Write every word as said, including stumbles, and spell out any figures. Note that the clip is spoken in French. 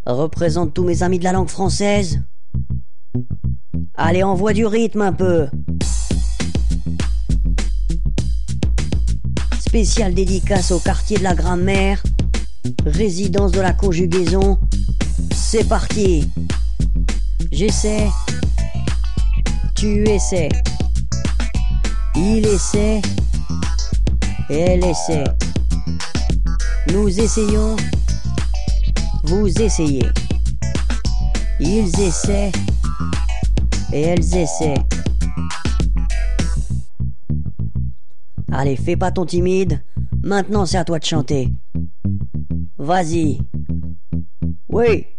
représente tous mes amis de la langue française. Allez, envoie du rythme un peu. Spéciale dédicace au quartier de la grammaire, résidence de la conjugaison. C'est parti. J'essaie. Tu essaies. Il essaie. Elle essaie. Nous essayons. Vous essayez. Ils essaient. Et elles essaient. Allez, fais pas ton timide. Maintenant, c'est à toi de chanter. Vas-y. Oui.